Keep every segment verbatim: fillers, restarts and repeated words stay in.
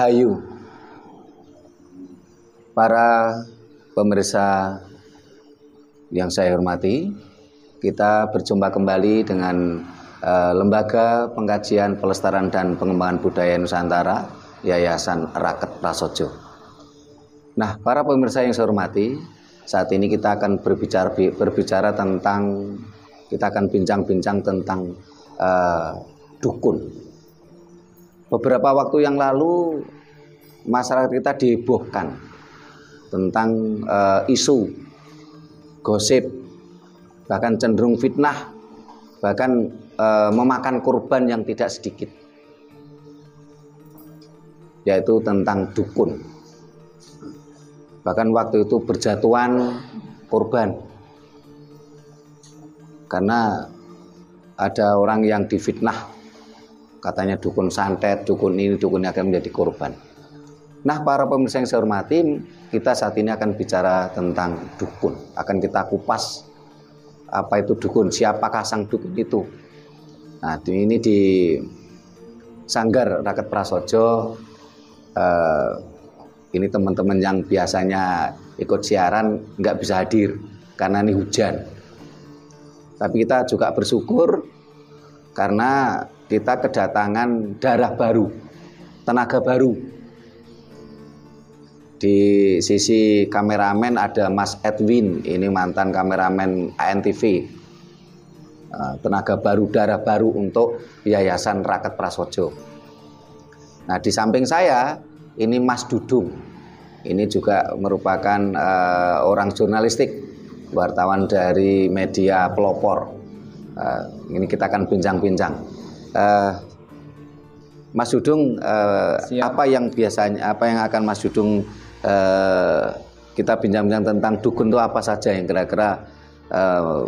Rahayu, para pemirsa yang saya hormati, kita berjumpa kembali dengan uh, Lembaga Pengkajian Pelestarian dan Pengembangan Budaya Nusantara, Yayasan Raket Prasojo. Nah, para pemirsa yang saya hormati, saat ini kita akan berbicara berbicara tentang kita akan bincang-bincang tentang uh, dukun. Beberapa waktu yang lalu masyarakat kita dihebohkan tentang uh, isu, gosip, bahkan cenderung fitnah, bahkan uh, memakan korban yang tidak sedikit, yaitu tentang dukun. Bahkan waktu itu berjatuhan korban karena ada orang yang difitnah, katanya dukun santet, dukun ini, dukun ini, akan menjadi korban. Nah, para pemirsa yang saya hormati, kita saat ini akan bicara tentang dukun. Akan kita kupas apa itu dukun, siapakah sang dukun itu. Nah, ini di Sanggar Raket Prasojo, eh, ini teman-teman yang biasanya ikut siaran nggak bisa hadir karena ini hujan. Tapi kita juga bersyukur karena kita kedatangan darah baru, tenaga baru. Di sisi kameramen ada Mas Edwin, ini mantan kameramen A N T V. Tenaga baru, darah baru untuk Yayasan Raket Prasojo. Nah, di samping saya ini Mas Dudung. Ini juga merupakan uh, orang jurnalistik, wartawan dari media pelopor. Uh, ini kita akan bincang-bincang. Uh, Mas Dudung, uh, apa yang biasanya, apa yang akan Mas Dudung uh, kita bincang-bincang tentang dukun itu apa saja yang kira-kira uh,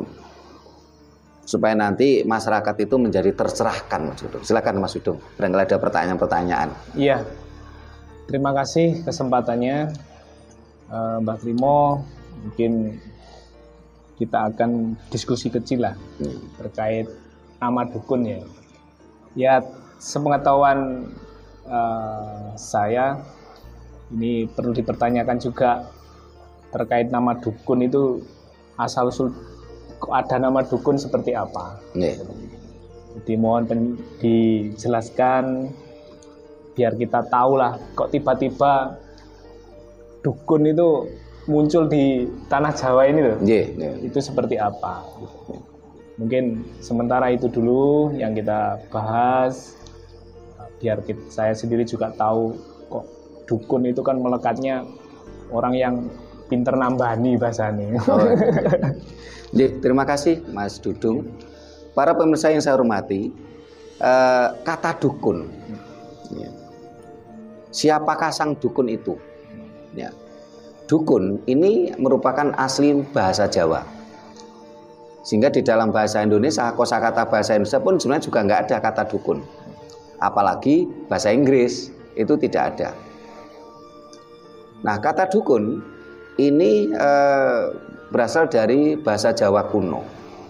supaya nanti masyarakat itu menjadi tercerahkan, Mas Dudung. Silakan Mas Dudung, barangkali ada pertanyaan-pertanyaan. Iya, terima kasih kesempatannya, uh, Mbak Trimo. Mungkin kita akan diskusi kecil lah hmm. terkait nama dukun ya. Ya, sepengetahuan uh, saya, ini perlu dipertanyakan juga terkait nama dukun itu asal usul ada nama dukun seperti apa. Yeah. Jadi mohon pen, dijelaskan biar kita tahu lah kok tiba-tiba dukun itu muncul di tanah Jawa ini loh. Yeah, yeah. Itu seperti apa? Mungkin sementara itu dulu yang kita bahas, biar kita, saya sendiri juga tahu kok dukun itu kan melekatnya orang yang pinter nambani bahasanya. Oh, ya. Terima kasih Mas Dudung. Para pemirsa yang saya hormati, eh, kata dukun, ya. Siapakah sang dukun itu? Ya. Dukun ini merupakan asli bahasa Jawa. Sehingga di dalam bahasa Indonesia, kosakata bahasa Indonesia pun sebenarnya juga nggak ada kata dukun. Apalagi bahasa Inggris, itu tidak ada. Nah, kata dukun ini eh, berasal dari bahasa Jawa kuno.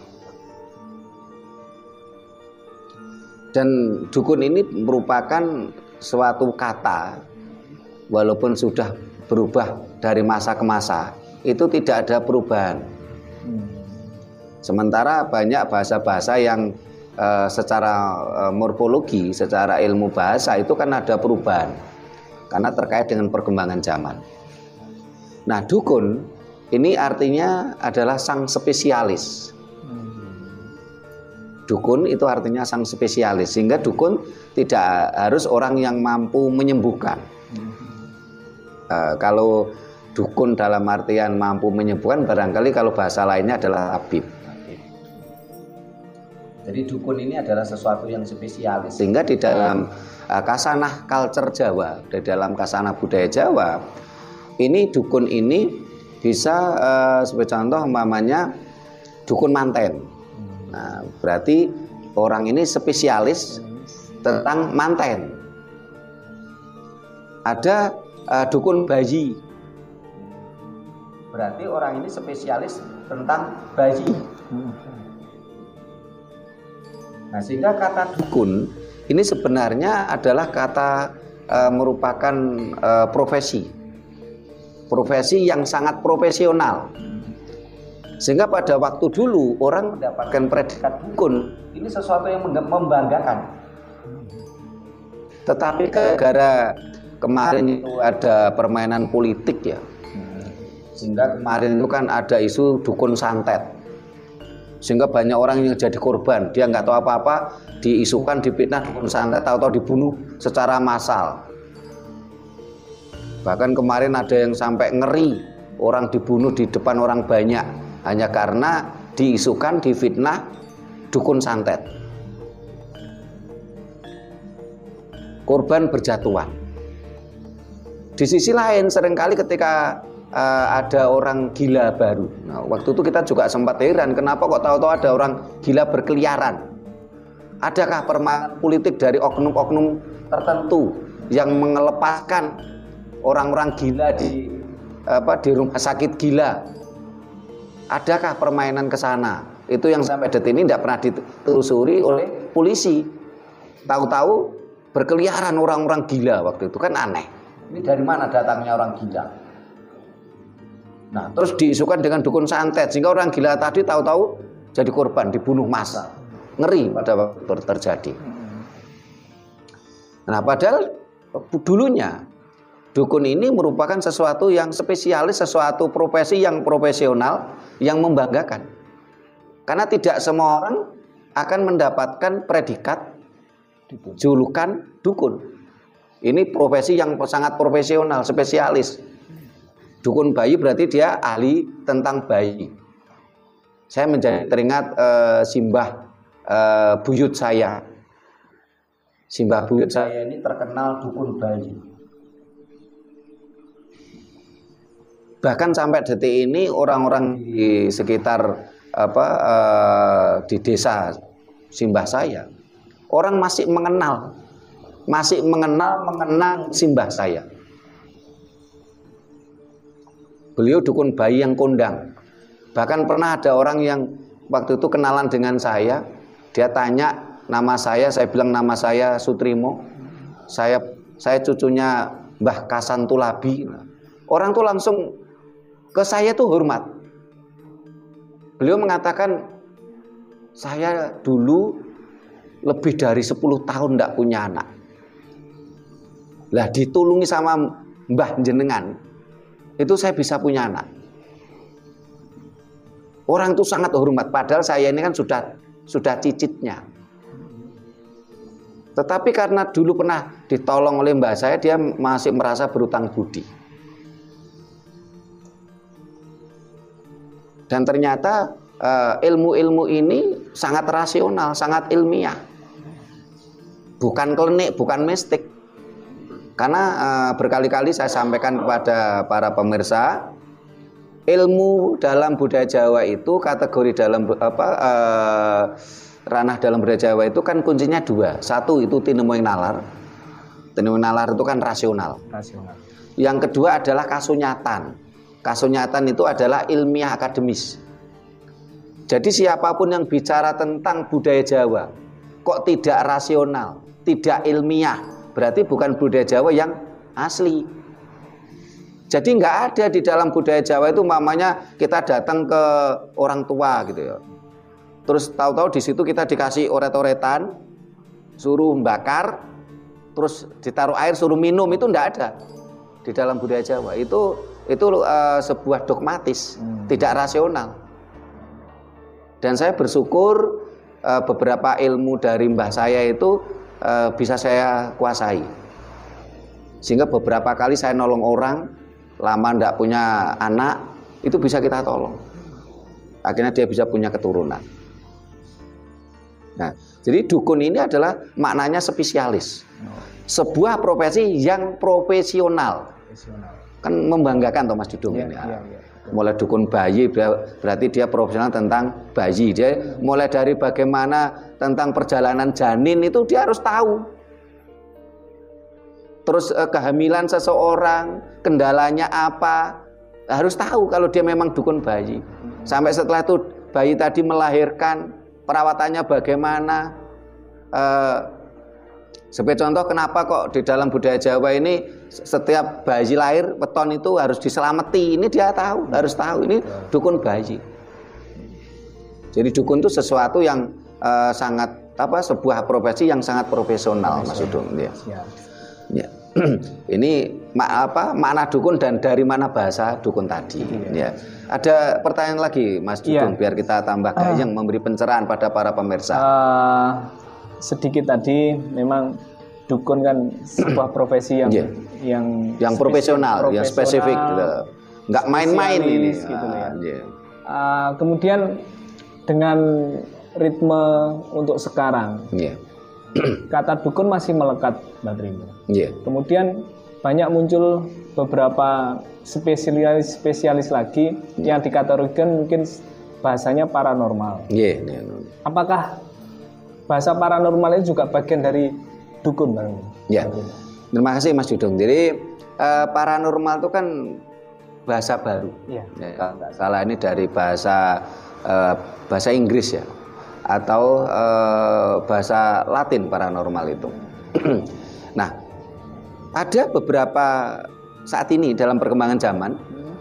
Dan dukun ini merupakan suatu kata, walaupun sudah berubah dari masa ke masa, itu tidak ada perubahan. Sementara banyak bahasa-bahasa yang uh, secara uh, morfologi, secara ilmu bahasa itu kan ada perubahan karena terkait dengan perkembangan zaman. Nah, dukun ini artinya adalah sang spesialis. Dukun itu artinya sang spesialis, sehingga dukun tidak harus orang yang mampu menyembuhkan. Uh, kalau dukun dalam artian mampu menyembuhkan, barangkali kalau bahasa lainnya adalah tabib. Jadi dukun ini adalah sesuatu yang spesialis, sehingga di dalam uh, kasanah culture Jawa, di dalam kasanah budaya Jawa, ini dukun ini bisa uh, sebagai contoh umpamanya dukun manten. Nah, berarti orang ini spesialis tentang manten. Ada uh, dukun bayi, berarti orang ini spesialis tentang bayi. Nah, sehingga kata dukun ini sebenarnya adalah kata uh, merupakan uh, profesi profesi yang sangat profesional, sehingga pada waktu dulu orang mendapatkan predikat dukun ini sesuatu yang membanggakan. Tetapi gara-gara kemarin itu ada permainan politik ya, sehingga kemarin itu kan ada isu dukun santet, sehingga banyak orang yang jadi korban. Dia nggak tahu apa-apa, diisukan, dipitnah dukun santet, tahu-tahu dibunuh secara massal. Bahkan kemarin ada yang sampai ngeri, orang dibunuh di depan orang banyak hanya karena diisukan, difitnah dukun santet. Korban berjatuhan. Di sisi lain seringkali ketika uh, ada orang gila baru, nah, waktu itu kita juga sempat heran, kenapa kok tahu-tahu ada orang gila berkeliaran. Adakah permainan politik dari oknum-oknum tertentu yang mengelepaskan orang-orang gila di apa di rumah sakit gila? Adakah permainan ke sana? Itu yang sampai detik ini tidak pernah ditelusuri oleh polisi. Tahu-tahu berkeliaran orang-orang gila waktu itu, kan aneh. Ini dari mana datangnya orang gila? Nah, terus diisukan dengan dukun santet, sehingga orang gila tadi tahu-tahu jadi korban, dibunuh massal. Ngeri pada waktu itu terjadi. Nah, padahal dulunya dukun ini merupakan sesuatu yang spesialis, sesuatu profesi yang profesional, yang membanggakan. Karena tidak semua orang akan mendapatkan predikat julukan dukun. Ini profesi yang sangat profesional, spesialis. Dukun bayi berarti dia ahli tentang bayi. Saya menjadi teringat uh, simbah uh, buyut saya. Simbah buyut saya ini terkenal dukun bayi. Bahkan sampai detik ini orang-orang di sekitar apa uh, di desa simbah saya, orang masih mengenal, masih mengenal mengenang simbah saya. Beliau dukun bayi yang kondang. Bahkan pernah ada orang yang waktu itu kenalan dengan saya, dia tanya nama saya, saya bilang nama saya Sutrimo, saya saya cucunya Mbah Kasantulabi. Orang tuh langsung ke saya tuh hormat. Beliau mengatakan, saya dulu lebih dari sepuluh tahun tidak punya anak. Lah ditulungi sama mbah jenengan, itu saya bisa punya anak. Orang itu sangat hormat, padahal saya ini kan sudah sudah cicitnya. Tetapi karena dulu pernah ditolong oleh mbah saya, dia masih merasa berutang budi. Dan ternyata uh, ilmu-ilmu ini sangat rasional, sangat ilmiah. Bukan klinik, bukan mistik. Karena uh, berkali-kali saya sampaikan kepada para pemirsa, ilmu dalam budaya Jawa itu, kategori dalam apa uh, ranah dalam budaya Jawa itu kan kuncinya dua. Satu itu tinemoing nalar. Tinemoing nalar itu kan rasional. Rasional. Yang kedua adalah kasunyatan. Kasunyatan itu adalah ilmiah akademis. Jadi siapapun yang bicara tentang budaya Jawa kok tidak rasional, tidak ilmiah, berarti bukan budaya Jawa yang asli. Jadi nggak ada di dalam budaya Jawa itu mamanya kita datang ke orang tua gitu ya. Terus tahu-tahu di situ kita dikasih oret-oretan, suruh bakar, terus ditaruh air suruh minum, itu nggak ada di dalam budaya Jawa. Itu itu uh, sebuah dogmatis, hmm. tidak rasional. Dan saya bersyukur uh, beberapa ilmu dari mbah saya itu uh, bisa saya kuasai. Sehingga beberapa kali saya nolong orang lama ndak punya anak, itu bisa kita tolong. Akhirnya dia bisa punya keturunan. Nah, jadi dukun ini adalah maknanya spesialis. Sebuah profesi yang profesional. Kan membanggakan toh Mas Dudung ya, ini. Ya, ya. Mulai dukun bayi berarti dia profesional tentang bayi. Dia mulai dari bagaimana tentang perjalanan janin itu dia harus tahu. Terus eh, kehamilan seseorang, kendalanya apa, harus tahu kalau dia memang dukun bayi. Sampai setelah itu bayi tadi melahirkan, perawatannya bagaimana, eh, Sebagai contoh, kenapa kok di dalam budaya Jawa ini setiap bayi lahir weton itu harus diselamati. Ini dia tahu, harus tahu ini dukun bayi. Jadi dukun itu sesuatu yang uh, sangat apa sebuah profesi yang sangat profesional, Mas Sugeng. Ya. Ya. Ini mak, apa makna dukun dan dari mana bahasa dukun tadi. Ya. Ada pertanyaan lagi, Mas Sugeng, ya. Biar kita tambah uh, yang memberi pencerahan pada para pemirsa. Uh, sedikit tadi memang dukun kan sebuah profesi yang yeah. yang yang profesional, profesional, yang spesifik, gitu. Nggak main-main ini. Gitu ah, ya. yeah. uh, kemudian dengan ritme untuk sekarang, yeah. kata dukun masih melekat, Mbak Trimo. Yeah. Kemudian banyak muncul beberapa spesialis spesialis lagi yeah. yang dikategorikan mungkin bahasanya paranormal. Yeah. Yeah. Apakah bahasa paranormal ini juga bagian dari dukun, Bang? Ya, terima kasih Mas Sugeng. Jadi eh, paranormal itu kan bahasa baru. Ya. Ya, kalau nggak salah ini dari bahasa eh, bahasa Inggris ya, atau eh, bahasa Latin paranormal itu. Nah, ada beberapa saat ini dalam perkembangan zaman,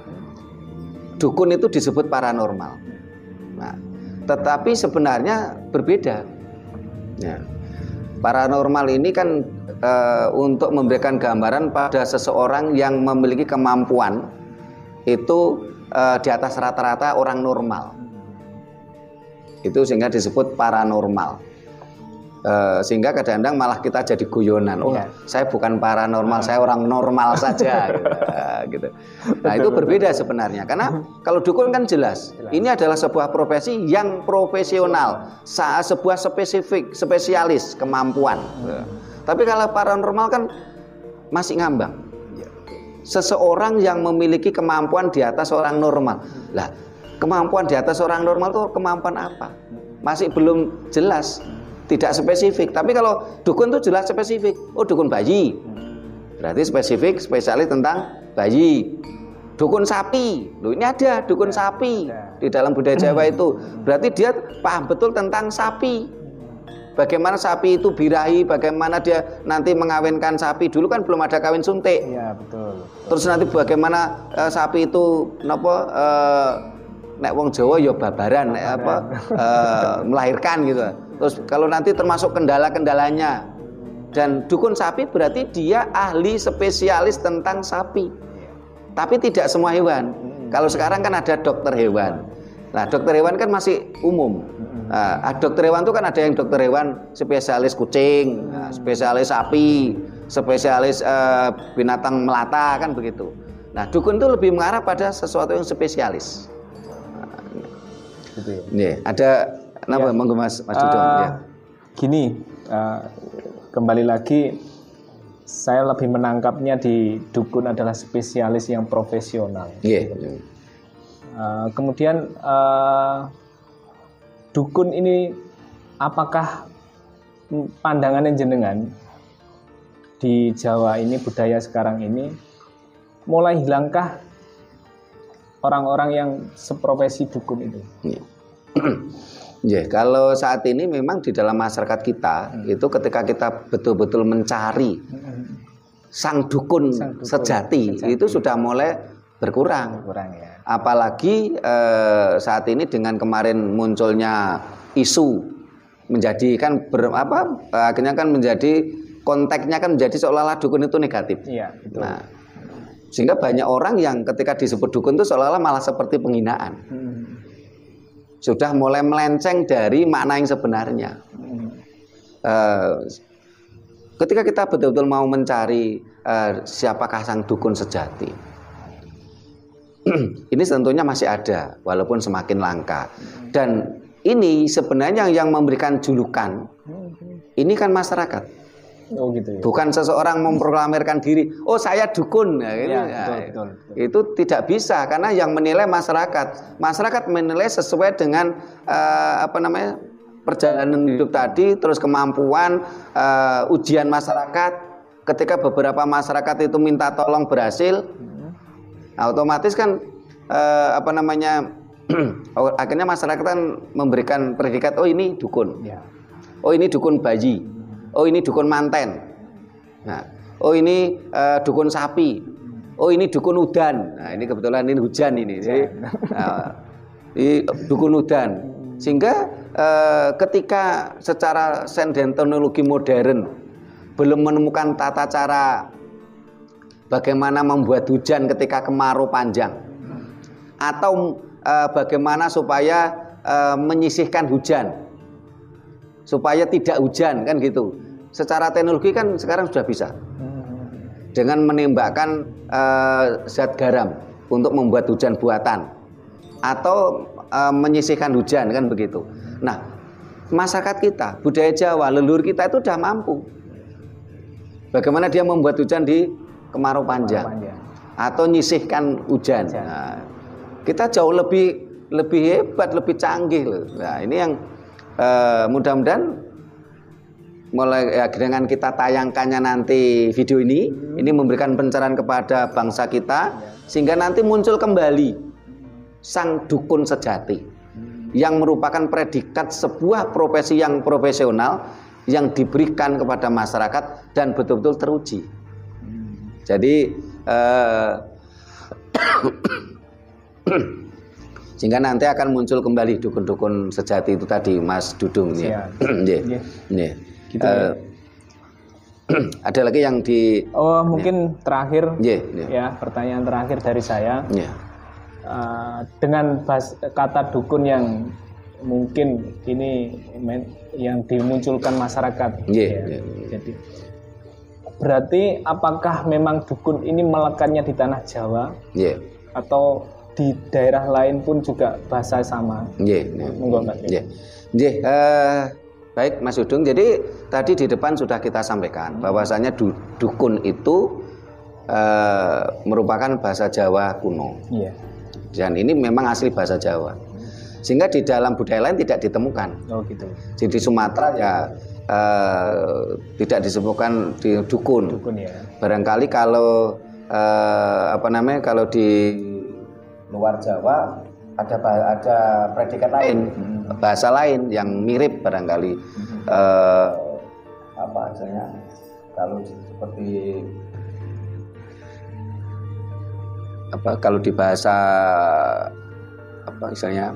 dukun itu disebut paranormal. Nah, tetapi sebenarnya berbeda. Ya. Paranormal ini kan e, untuk memberikan gambaran pada seseorang yang memiliki kemampuan itu e, di atas rata-rata orang normal. Itu sehingga disebut paranormal. E, sehingga kadang-kadang malah kita jadi guyonan. Oh, ya. Saya bukan paranormal, saya orang normal saja. Gitu. Nah, itu berbeda sebenarnya. Karena kalau dukun kan jelas, ini adalah sebuah profesi yang profesional, sebuah spesifik, spesialis kemampuan. Tapi kalau paranormal kan masih ngambang. Seseorang yang memiliki kemampuan di atas orang normal. Lah, kemampuan di atas orang normal itu kemampuan apa? Masih belum jelas. Tidak spesifik, tapi kalau dukun itu jelas spesifik. Oh, dukun bayi, berarti spesifik, spesialis tentang bayi. Dukun sapi, loh ini ada dukun sapi di dalam budaya Jawa itu. Berarti dia paham betul tentang sapi. Bagaimana sapi itu birahi, bagaimana dia nanti mengawinkan sapi. Dulu kan belum ada kawin suntik. Iya, betul. Terus nanti bagaimana uh, sapi itu napa uh, nek wong Jawa ya babaran, nek apa uh, melahirkan gitu. Terus kalau nanti termasuk kendala-kendalanya, dan dukun sapi berarti dia ahli spesialis tentang sapi. Tapi tidak semua hewan. Kalau sekarang kan ada dokter hewan. Nah, dokter hewan kan masih umum. Nah, dokter hewan itu kan ada yang dokter hewan spesialis kucing, nah, spesialis sapi, spesialis uh, binatang melata, kan begitu. Nah, dukun itu lebih mengarah pada sesuatu yang spesialis. Nah, gitu ya. Nih, ada kenapa ya. Monggo Mas Mas Dudung uh, ya. Gini, uh, kembali lagi saya lebih menangkapnya di dukun adalah spesialis yang profesional. Iya. Yeah. Uh, kemudian uh, dukun ini apakah pandangannya jenengan di Jawa ini, budaya sekarang ini mulai hilangkah orang-orang yang seprofesi dukun itu? Yeah. Ya, kalau saat ini memang di dalam masyarakat kita hmm. itu ketika kita betul-betul mencari hmm. sang dukun, sang dukun sejati, sejati itu sudah mulai berkurang. berkurang ya. Apalagi eh, saat ini dengan kemarin munculnya isu menjadi kan ber, apa akhirnya kan menjadi konteksnya kan menjadi seolah-olah dukun itu negatif. Iya, betul. Nah, sehingga banyak orang yang ketika disebut dukun itu seolah-olah malah seperti penghinaan. Hmm. Sudah mulai melenceng dari makna yang sebenarnya. Hmm. Uh, ketika kita betul-betul mau mencari uh, siapakah sang dukun sejati, ini tentunya masih ada, walaupun semakin langka. Dan ini sebenarnya yang memberikan julukan, ini kan masyarakat. Oh gitu ya. Bukan seseorang memproklamirkan diri, oh saya dukun, ya, gitu. Ya, Ya, betul, betul, betul. Itu tidak bisa karena yang menilai masyarakat. Masyarakat menilai sesuai dengan uh, apa namanya perjalanan hidup tadi, terus kemampuan, uh, ujian masyarakat. Ketika beberapa masyarakat itu minta tolong berhasil, hmm. otomatis kan uh, apa namanya akhirnya masyarakat kan memberikan predikat, oh ini dukun, ya. Oh ini dukun bayi. Oh ini dukun manten. Nah, oh ini uh, dukun sapi. Oh ini dukun udan. Nah ini kebetulan ini hujan ini. Jadi, uh, ini dukun udan. Sehingga uh, ketika secara sains dan teknologi modern belum menemukan tata cara bagaimana membuat hujan ketika kemarau panjang, atau uh, bagaimana supaya uh, menyisihkan hujan supaya tidak hujan kan gitu. Secara teknologi kan sekarang sudah bisa dengan menembakkan uh, zat garam untuk membuat hujan buatan atau uh, menyisihkan hujan kan begitu. Nah, masyarakat kita, budaya Jawa, leluhur kita itu sudah mampu. Bagaimana dia membuat hujan di kemarau panjang, kemarau panjang. Atau nyisihkan hujan. Nah, kita jauh lebih lebih hebat, lebih canggih loh. Nah, ini yang uh, mudah-mudahan mulai ya, dengan kita tayangkannya nanti video ini, hmm. ini memberikan pencerahan kepada bangsa kita, sehingga nanti muncul kembali sang dukun sejati, hmm. yang merupakan predikat sebuah profesi yang profesional yang diberikan kepada masyarakat dan betul-betul teruji. Hmm. Jadi eh, sehingga nanti akan muncul kembali dukun-dukun sejati itu tadi, Mas Dudung. Ya. Yeah. Yeah. Gitu uh, ya. Ada lagi yang di oh mungkin ya. Terakhir yeah, yeah. ya pertanyaan terakhir dari saya yeah. uh, dengan bas, kata dukun yang mungkin ini men, yang dimunculkan masyarakat yeah, ya. Yeah. Jadi berarti apakah memang dukun ini melekatnya di tanah Jawa yeah. atau di daerah lain pun juga bahasa sama? Yeah, yeah. Monggo Mas. Yeah. Yeah, uh, baik Mas Dudung, jadi tadi di depan sudah kita sampaikan bahwasanya du, dukun itu uh, merupakan bahasa Jawa kuno. Iya. Dan ini memang asli bahasa Jawa. Sehingga di dalam budaya lain tidak ditemukan. Oh gitu. Jadi di Sumatera ya uh, tidak disebutkan di dukun. Dukun ya. Barangkali kalau uh, apa namanya kalau di luar Jawa ada ada predikat lain, hmm. bahasa lain yang mirip barangkali. Hmm. Uh, apa asalnya kalau seperti apa kalau di bahasa apa misalnya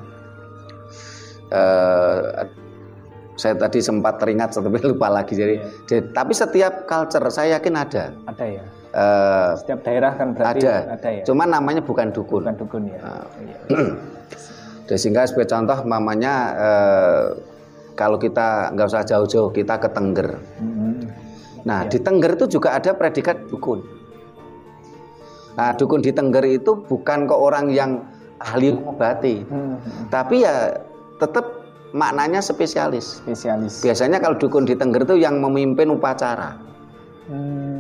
uh, saya tadi sempat teringat tapi lupa lagi jadi, yeah. jadi tapi setiap culture saya yakin ada ada ya. Uh, Setiap daerah kan berarti ada, ada ya. Cuman namanya bukan dukun. Bukan dukun ya. Uh, iya. Sehingga sebagai contoh, mamanya uh, kalau kita nggak usah jauh-jauh, kita ke Tengger. Mm-hmm. Nah ya. Di Tengger itu juga ada predikat dukun. Nah dukun di Tengger itu bukan ke orang yang ahli mengobati, mm-hmm. tapi ya tetap maknanya spesialis. Spesialis. Biasanya kalau dukun di Tengger itu yang memimpin upacara. Mm.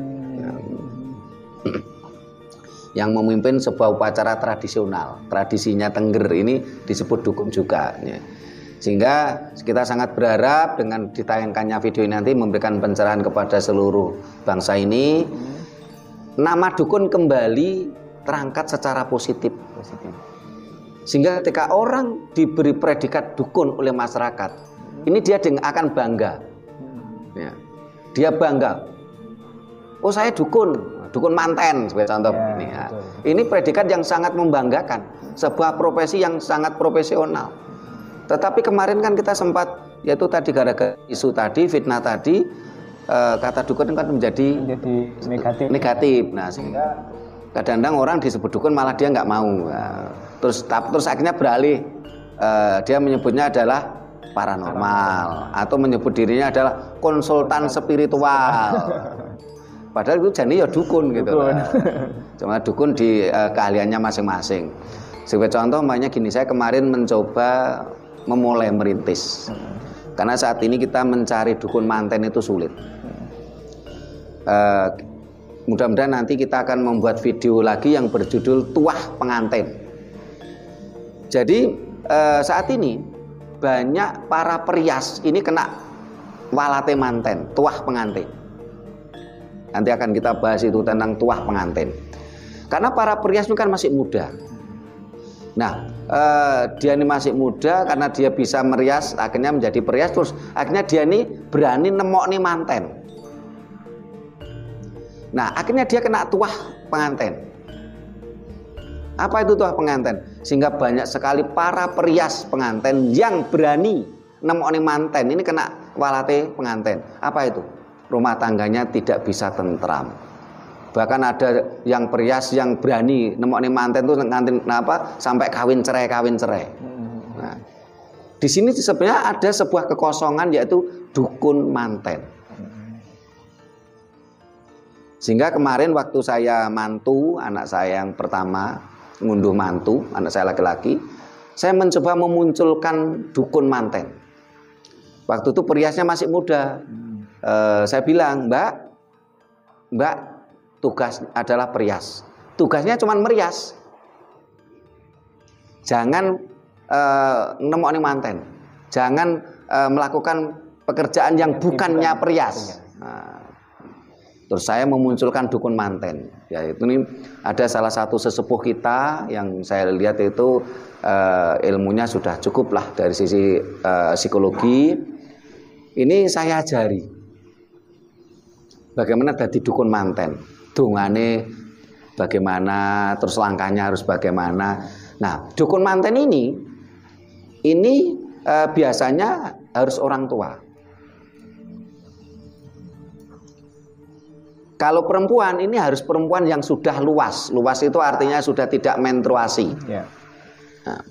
Yang memimpin sebuah upacara tradisional, tradisinya Tengger ini disebut dukun juga ya. Sehingga kita sangat berharap dengan ditayangkannya video ini nanti memberikan pencerahan kepada seluruh bangsa ini, hmm. nama dukun kembali terangkat secara positif. positif sehingga ketika orang diberi predikat dukun oleh masyarakat, hmm. ini dia akan bangga, hmm. ya. Dia bangga, oh saya dukun, dukun manten sebagai contoh. Ya, ini, ya. Ini predikat yang sangat membanggakan, sebuah profesi yang sangat profesional. Tetapi kemarin kan kita sempat, yaitu tadi gara-gara isu tadi, fitnah tadi, eh, kata dukun kan menjadi, menjadi negatif. negatif. Nah sehingga kadang-kadang orang disebut dukun malah dia nggak mau. Nah, terus terus akhirnya beralih, eh, dia menyebutnya adalah paranormal, paranormal atau menyebut dirinya adalah konsultan spiritual. Padahal itu jadi ya dukun gitu. Dukun. Nah, cuma dukun di uh, keahliannya masing-masing. Sebagai contoh, makanya gini, saya kemarin mencoba memulai merintis. Hmm. Karena saat ini kita mencari dukun manten itu sulit. Hmm. Uh, mudah-mudahan nanti kita akan membuat video lagi yang berjudul Tuah Pengantin. Jadi uh, saat ini banyak para perias ini kena walate manten, tuah pengantin. Nanti akan kita bahas itu tentang tuah pengantin. Karena para perias itu kan masih muda. Nah, eh, dia ini masih muda karena dia bisa merias, akhirnya menjadi perias, terus akhirnya dia ini berani nemok nih manten. Nah, akhirnya dia kena tuah pengantin. Apa itu tuah pengantin? Sehingga banyak sekali para perias pengantin yang berani nemok nih manten ini kena walate pengantin. Apa itu? Rumah tangganya tidak bisa tentram. Bahkan ada yang perias yang berani nemok nih manten itu ngantin apa sampai kawin cerai kawin cerai. Nah, di sini sebenarnya ada sebuah kekosongan yaitu dukun manten. Sehingga kemarin waktu saya mantu anak saya yang pertama ngunduh mantu anak saya laki-laki, saya mencoba memunculkan dukun manten. Waktu itu periasnya masih muda. E, saya bilang, Mbak, Mbak, tugas adalah perias. Tugasnya cuma merias. Jangan e, nemok nih manten. Jangan e, melakukan pekerjaan yang bukannya perias. Nah, terus saya memunculkan dukun manten. Ya, itu nih ada salah satu sesepuh kita yang saya lihat itu e, ilmunya sudah cukup lah dari sisi e, psikologi. Ini saya ajari bagaimana jadi dukun manten, dungane bagaimana, terus langkahnya harus bagaimana. Nah, dukun manten ini ini e, biasanya harus orang tua. Kalau perempuan ini harus perempuan yang sudah luas. Luas itu artinya sudah tidak menstruasi. Ya. Nah,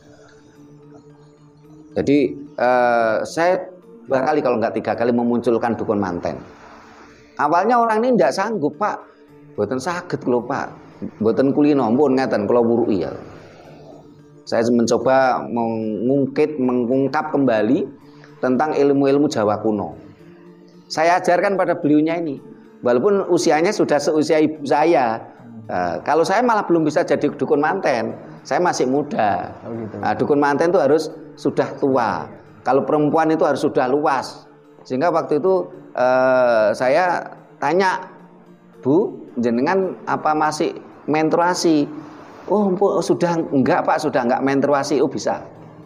jadi eh, saya barangkali kalau nggak tiga kali memunculkan dukun manten. Awalnya orang ini tidak sanggup, Pak. Mboten saged lho, Pak. Mboten kulino pun ngeten kula wuruki ya. Saya mencoba mengungkit, mengungkap kembali tentang ilmu-ilmu Jawa kuno. Saya ajarkan pada beliaunya ini. Walaupun usianya sudah seusia ibu saya, uh, kalau saya malah belum bisa jadi dukun manten, saya masih muda. Oh gitu. Nah, dukun manten itu harus sudah tua. Kalau perempuan itu harus sudah luas. Sehingga waktu itu uh, saya tanya, Bu, jenengan apa masih menstruasi? Oh, sudah enggak Pak, sudah enggak menstruasi. Oh bisa.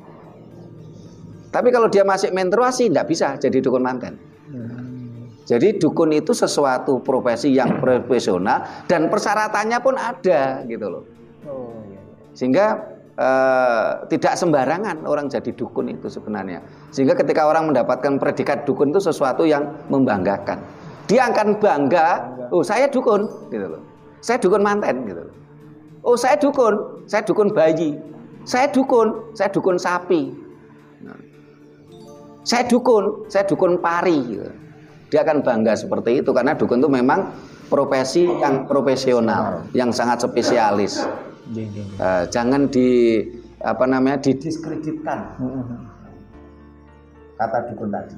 Tapi kalau dia masih menstruasi, enggak bisa jadi dukun manten. Hmm. Jadi dukun itu sesuatu profesi yang profesional dan persyaratannya pun ada gitu loh. Oh, iya. Sehingga eh, tidak sembarangan orang jadi dukun itu sebenarnya. Sehingga ketika orang mendapatkan predikat dukun itu sesuatu yang membanggakan. Dia akan bangga, oh saya dukun gitu loh. Saya dukun manten gitu loh. Oh saya dukun, saya dukun bayi. Saya dukun, saya dukun sapi. Nah, saya dukun, saya dukun pari gitu. Dia akan bangga seperti itu karena dukun itu memang profesi yang profesional, yang sangat spesialis. Uh, jangan di apa namanya didiskreditkan kata dukun tadi.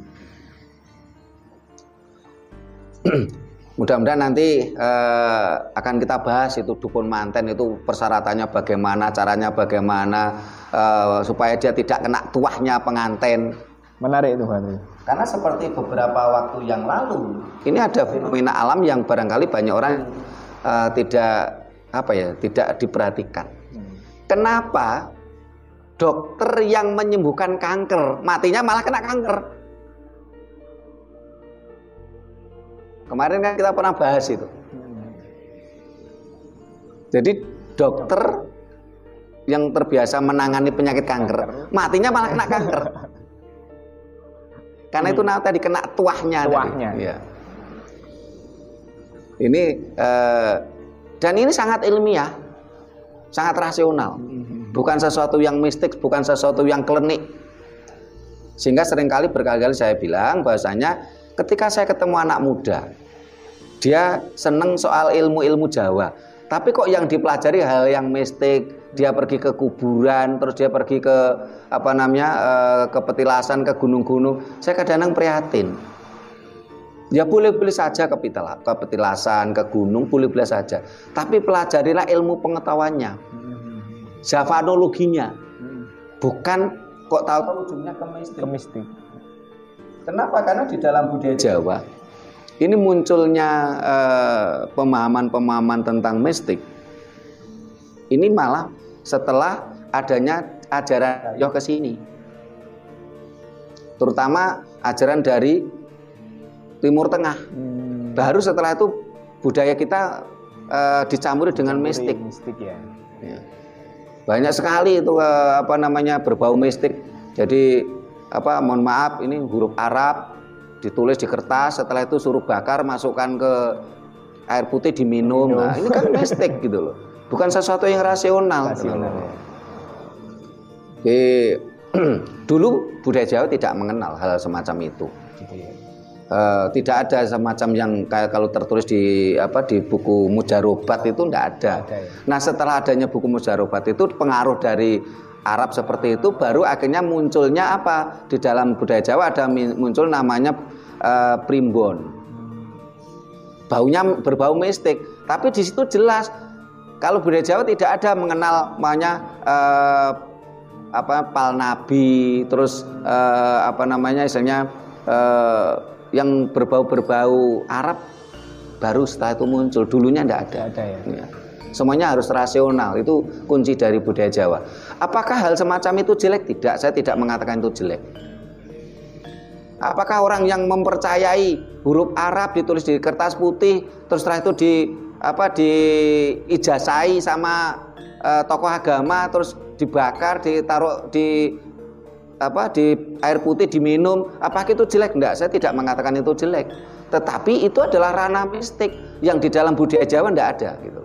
Mudah-mudahan nanti uh, akan kita bahas itu dukun manten itu persyaratannya bagaimana, caranya bagaimana uh, supaya dia tidak kena tuahnya pengantin. Menarik itu, Pak. Karena seperti beberapa waktu yang lalu, ini ada fenomena alam yang barangkali banyak orang uh, tidak apa ya, tidak diperhatikan. Hmm. Kenapa dokter yang menyembuhkan kanker matinya malah kena kanker? Kemarin kan kita pernah bahas itu. Hmm. Jadi dokter yang terbiasa menangani penyakit kanker, matinya malah kena kanker. Karena hmm. itu nah, tadi kena tuahnya. Tuahnya. Ya. Ini eh, dan ini sangat ilmiah, sangat rasional, hmm. bukan sesuatu yang mistik, bukan sesuatu yang klinik. Sehingga seringkali berkali-kali saya bilang bahwasanya ketika saya ketemu anak muda, dia seneng soal ilmu-ilmu Jawa, tapi kok yang dipelajari hal yang mistik, dia pergi ke kuburan, terus dia pergi ke apa namanya ke petilasan, ke gunung-gunung. Saya kadang-kadang prihatin. Ya boleh-boleh saja ke petilasan, ke gunung, boleh-boleh saja. Tapi pelajarilah ilmu pengetahuannya, javanologinya, bukan kok tahu-tahu ujungnya ke mistik. ke mistik. Kenapa? Karena di dalam budaya Jawa ini munculnya pemahaman-pemahaman eh, tentang mistik. Ini malah setelah adanya ajaran yo ke sini. Terutama ajaran dari Timur Tengah. Hmm. Baru setelah itu budaya kita uh, dicampuri dengan mistik. mistik ya. Ya. Banyak sekali itu uh, apa namanya berbau mistik. Jadi apa mohon maaf ini huruf Arab ditulis di kertas, setelah itu suruh bakar, masukkan ke air putih diminum. Minum. Nah, ini kan mistik gitu loh. Bukan sesuatu yang rasional. rasional gitu. Oke, dulu budaya Jawa tidak mengenal hal semacam itu. Gitu ya. Uh, tidak ada semacam yang kayak kalau tertulis di apa di buku Mujarobat itu tidak ada. ada ya. Nah, setelah adanya buku Mujarobat itu pengaruh dari Arab seperti itu, baru akhirnya munculnya apa di dalam budaya Jawa ada muncul namanya uh, primbon. Baunya berbau mistik, tapi di situ jelas kalau budaya Jawa tidak ada mengenal namanya uh, apa pal nabi, terus uh, apa namanya misalnya uh, yang berbau-berbau Arab baru setelah itu muncul. Dulunya tidak ada. ada ya? Ya. Semuanya harus rasional. Itu kunci dari budaya Jawa. Apakah hal semacam itu jelek? Tidak. Saya tidak mengatakan itu jelek. Apakah orang yang mempercayai huruf Arab ditulis di kertas putih, terus setelah itu di apa diijazai sama uh, tokoh agama, terus dibakar, ditaruh di apa di air putih diminum, apakah itu jelek? Enggak, saya tidak mengatakan itu jelek. Tetapi itu adalah ranah mistik yang di dalam budaya Jawa enggak ada gitu.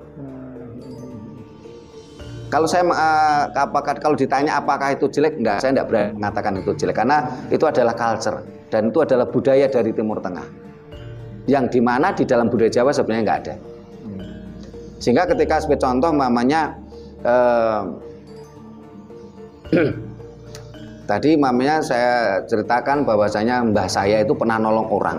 Kalau saya uh, apakah kalau ditanya apakah itu jelek? Enggak, saya enggak berani mengatakan itu jelek karena itu adalah culture dan itu adalah budaya dari Timur Tengah. Yang dimana di dalam budaya Jawa sebenarnya enggak ada. Sehingga ketika sebagai contoh mamanya uh, tadi mamanya saya ceritakan bahwasanya mbah saya itu pernah nolong orang.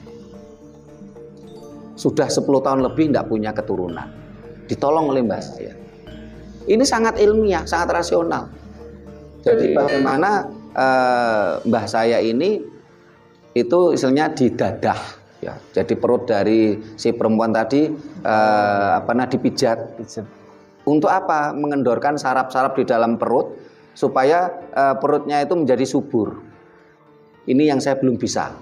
Sudah sepuluh tahun lebih tidak punya keturunan. Ditolong oleh mbah saya. Ini sangat ilmiah, sangat rasional. Jadi bagaimana uh, mbah saya ini itu istilahnya didadah ya. Jadi perut dari si perempuan tadi uh, apa nah dipijat. Untuk apa? Mengendorkan saraf-saraf di dalam perut supaya uh, perutnya itu menjadi subur. Ini yang saya belum bisa.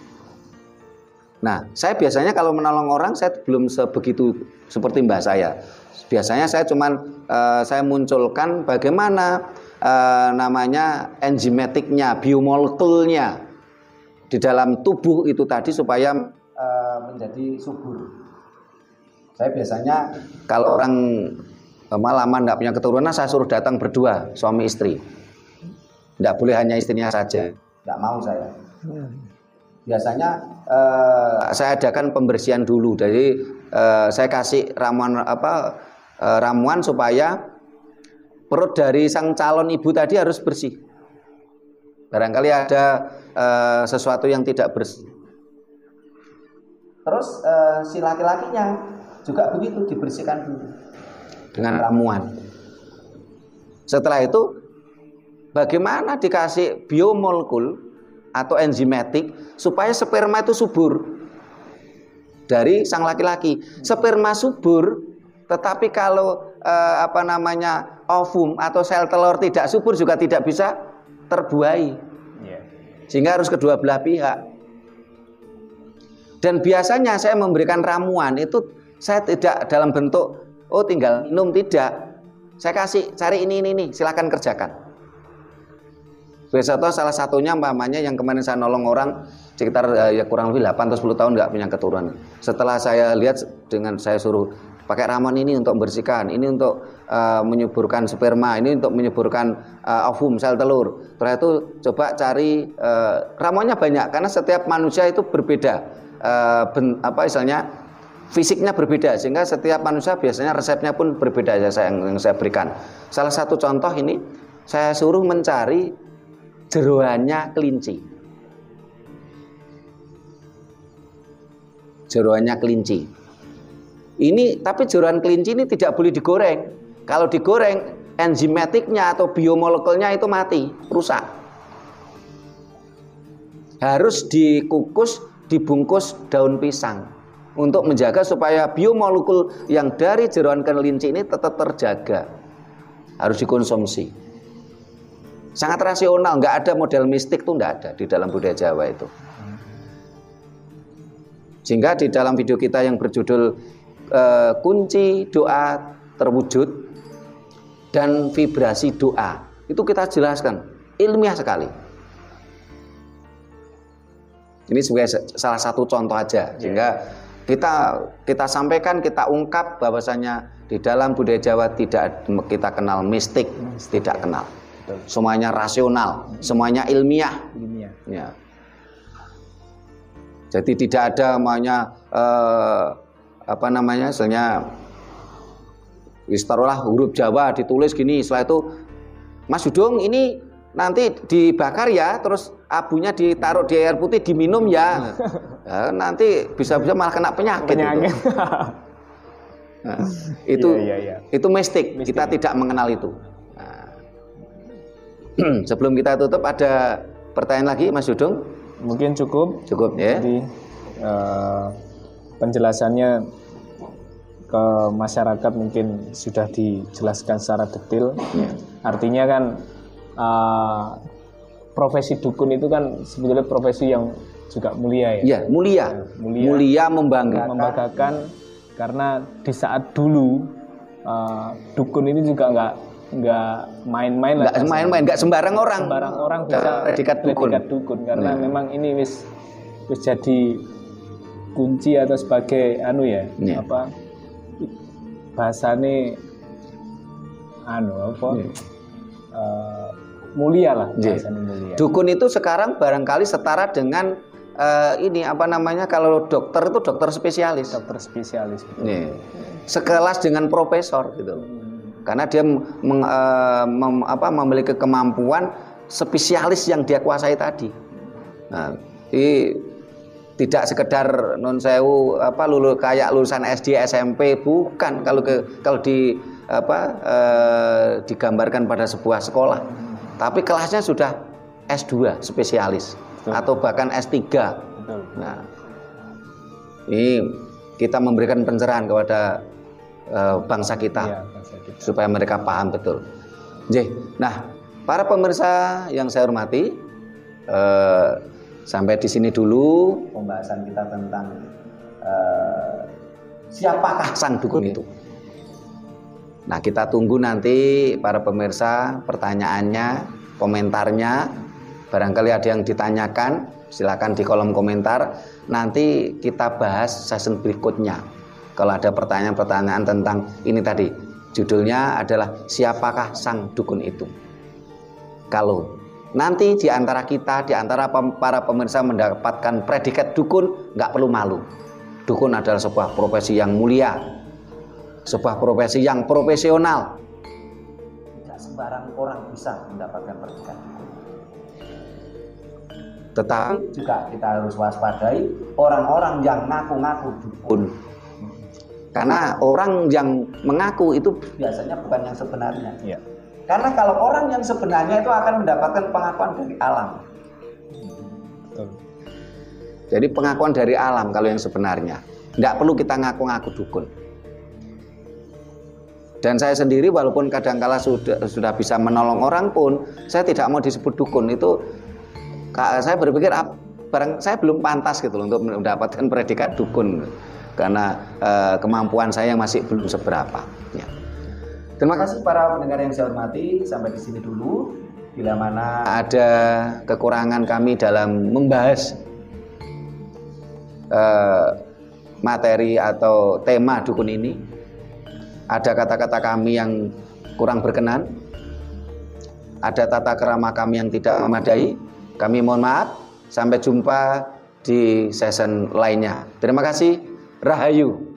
Nah, saya biasanya kalau menolong orang saya belum sebegitu seperti mbah saya. Biasanya saya cuman uh, saya munculkan bagaimana uh, namanya enzimatiknya, biomolekulnya di dalam tubuh itu tadi supaya uh, menjadi subur. Saya biasanya kalau orang lama tidak punya keturunan, saya suruh datang berdua, suami istri. Tidak boleh hanya istrinya saja. Tidak mau saya. Biasanya eh, saya adakan pembersihan dulu. Jadi eh, saya kasih ramuan apa eh, ramuan supaya perut dari sang calon ibu tadi harus bersih. Barangkali ada eh, sesuatu yang tidak bersih. Terus eh, si laki-lakinya juga begitu, dibersihkan dulu dengan ramuan. Setelah itu bagaimana dikasih biomolekul atau enzimatik supaya sperma itu subur dari sang laki-laki. Sperma subur, tetapi kalau eh, apa namanya ovum atau sel telur tidak subur juga tidak bisa terbuai. Sehingga harus kedua belah pihak. Dan biasanya saya memberikan ramuan itu saya tidak dalam bentuk oh tinggal minum, tidak. Saya kasih cari ini ini nih, silakan kerjakan. Biasanya salah satunya umpamanya yang kemarin saya nolong orang sekitar ya kurang lebih delapan atau sepuluh tahun nggak punya keturunan. Setelah saya lihat dengan saya suruh pakai ramuan ini untuk membersihkan, ini untuk uh, menyuburkan sperma, ini untuk menyuburkan uh, ovum sel telur. Setelah itu coba cari uh, ramuannya banyak karena setiap manusia itu berbeda, uh, ben, apa istilahnya fisiknya berbeda sehingga setiap manusia biasanya resepnya pun berbeda ya saya, yang saya berikan. Salah satu contoh ini saya suruh mencari jeroannya kelinci. Jeroannya kelinci. Ini tapi jeroan kelinci ini tidak boleh digoreng. Kalau digoreng enzimatiknya atau biomolekulnya itu mati, rusak. Harus dikukus, dibungkus daun pisang untuk menjaga supaya biomolekul yang dari jeroan kelinci ini tetap terjaga. harus dikonsumsi. Sangat rasional, nggak ada model mistik tuh, nggak ada di dalam budaya Jawa itu. Sehingga di dalam video kita yang berjudul uh, kunci doa terwujud dan vibrasi doa, itu kita jelaskan ilmiah sekali. Ini sebagai salah satu contoh aja, sehingga kita kita sampaikan, kita ungkap bahwasanya di dalam budaya Jawa tidak kita kenal mistik, mistik tidak ya. Kenal. Betul. Semuanya rasional, semuanya ilmiah. Ilmiah. Ya. Jadi tidak ada namanya eh, apa namanya, misalnya istarolah huruf Jawa ditulis gini, setelah itu Mas Dudung ini nanti dibakar ya, terus abunya ditaruh di air putih diminum ya, ya nanti bisa-bisa malah kena penyakit, penyakit. Itu. Nah, itu iya, iya, iya. Itu mistik. mistik kita tidak mengenal itu. Nah, sebelum kita tutup, ada pertanyaan lagi Mas Dudung? Mungkin cukup cukup ya. Jadi uh, penjelasannya ke masyarakat mungkin sudah dijelaskan secara detail ya. Artinya kan Uh, profesi dukun itu kan sebetulnya profesi yang juga mulia ya. Ya, mulia. Ya, mulia, mulia membanggakan. membanggakan karena di saat dulu uh, dukun ini juga nggak nggak main-main lah. Nggak main-main, nggak sembarang orang. Sembarang orang bisa predikat dukun. dukun karena ya. Memang ini wis wis jadi kunci atau sebagai anu ya, ya. apa bahasane anu apa ya. uh, mulia lah, mulia. Dukun itu sekarang barangkali setara dengan uh, ini apa namanya, kalau dokter itu dokter spesialis. Dokter spesialis. Nih, sekelas dengan profesor gitu. Hmm. Karena dia meng, uh, mem, apa, memiliki kemampuan spesialis yang dia kuasai tadi. Nah, ini tidak sekedar non sewu apa lulu kayak lulusan S D S M P, bukan. Kalau ke kalau di apa uh, digambarkan pada sebuah sekolah. Tapi kelasnya sudah S dua spesialis. Betul. Atau bahkan S tiga. Betul. Nah, ini kita memberikan pencerahan kepada uh, bangsa kita, ya, bangsa kita supaya mereka paham betul. Jadi, nah, para pemirsa yang saya hormati, uh, sampai di sini dulu pembahasan kita tentang uh, siapakah sang dukun itu. Nah, kita tunggu nanti para pemirsa pertanyaannya, komentarnya. Barangkali ada yang ditanyakan, silakan di kolom komentar. Nanti kita bahas session berikutnya. Kalau ada pertanyaan-pertanyaan tentang ini tadi, judulnya adalah siapakah sang dukun itu. Kalau nanti di antara kita, di antara para pemirsa mendapatkan predikat dukun, nggak perlu malu. Dukun adalah sebuah profesi yang mulia. Sebuah profesi yang profesional. Tidak sembarang orang bisa mendapatkan predikat dukun. Tetapi juga kita harus waspadai orang-orang yang ngaku-ngaku dukun. Karena orang yang mengaku itu biasanya bukan yang sebenarnya. Ya. Karena kalau orang yang sebenarnya itu akan mendapatkan pengakuan dari alam. Betul. Jadi pengakuan dari alam kalau yang sebenarnya. Tidak perlu kita ngaku-ngaku dukun. Dan saya sendiri walaupun kadangkala sudah sudah bisa menolong orang pun, saya tidak mau disebut dukun. Itu saya berpikir barang saya belum pantas gitu loh untuk mendapatkan predikat dukun, karena eh, kemampuan saya masih belum seberapa. Ya. Terima kasih para pendengar yang saya hormati, sampai di sini dulu. Bila mana ada kekurangan kami dalam membahas eh, materi atau tema dukun ini, ada kata-kata kami yang kurang berkenan, ada tata kerama kami yang tidak memadai, kami mohon maaf. Sampai jumpa di session lainnya. Terima kasih. Rahayu.